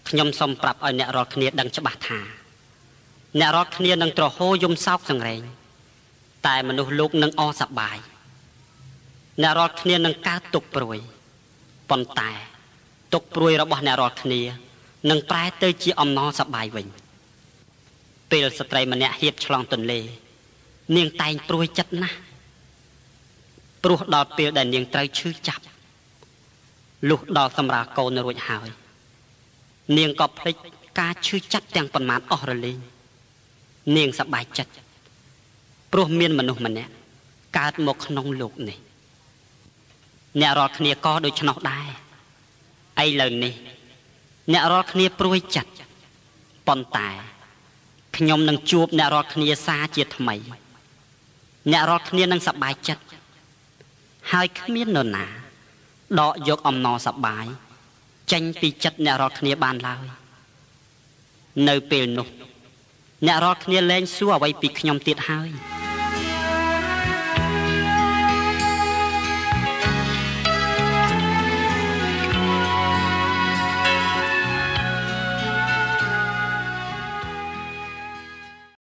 ខ្ញុំសូមប្រាប់ឲ្យអ្នករាល់គ្នាដឹងច្បាស់ថាអ្នករាល់គ្នានឹងទ្រហោយំសោកសង្រេងតែមនុស្សលោកនឹងអសប្បាយអ្នករាល់គ្នានឹងកើតទុក្ខព្រួយប៉ុន្តែទុក្ខព្រួយរបស់អ្នករាល់គ្នានឹងប្រែទៅជាអំណរសប្បាយវិញពេលស្ត្រីម្នាក់ហៀបឆ្លងទន្លេនាងតែងព្រួយចិត្តណាស់ព្រោះដល់ពេលដែលនាងត្រូវឈឺចាប់លុះដល់សម្រាប់កូនរួចហើយនាងក៏ភ្លេចការឈឺចាប់ទាំងប៉ុន្មានអស់រលីងនាងសប្បាយចិត្តព្រោះមានមនុស្សម្នាក់កើតមកក្នុងលោកនេះអ្នករាល់គ្នាក៏ដូច្នោះដែរឥឡូវនេះអ្នករាល់គ្នាព្រួយចិត្តប៉ុន្តែខ្ញុំនឹងជួបអ្នករាល់គ្នាសារជាថ្មីអ្នករាល់គ្នានឹងសប្បាយចិត្តហើយគ្មាននរណាដកយកអំណរសប្បាយចេញពីចិត្តអ្នករាល់គ្នាបានឡើយនៅពេលនោះអ្នករាល់គ្នាលែងសួរអ្វីពីខ្ញុំទៀតហើយ